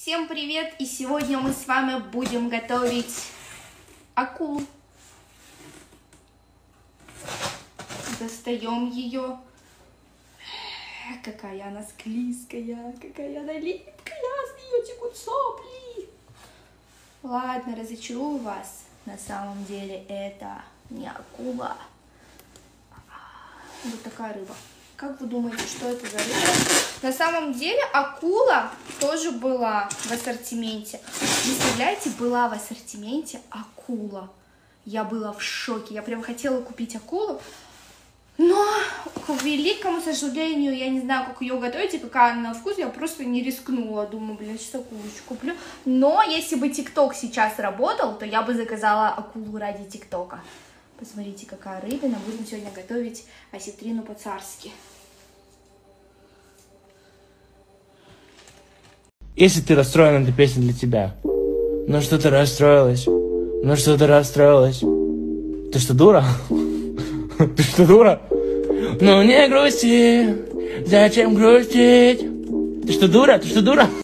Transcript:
Всем привет! И сегодня мы с вами будем готовить акулу. Достаем ее. Какая она склизкая, какая она липкая, с нее текут сопли. Ладно, разочарую вас. На самом деле это не акула. Вот такая рыба. Как вы думаете, что это за рыба? На самом деле акула тоже была в ассортименте. Представляете, была в ассортименте акула. Я была в шоке. Я прям хотела купить акулу. Но, к великому сожалению, я не знаю, как ее готовить и какая она на вкус. Я просто не рискнула. Думаю, блин, сейчас акулочку куплю. Но если бы ТикТок сейчас работал, то я бы заказала акулу ради ТикТока. Посмотрите, какая рыбина. Будем сегодня готовить осетрину по-царски. Если ты расстроена, эта песня для тебя. Ну что ты расстроилась? Ну что ты расстроилась? Ты что, дура? Ты что, дура? Ну не грусти. Зачем грустить? Ты что, дура? Ты что, дура?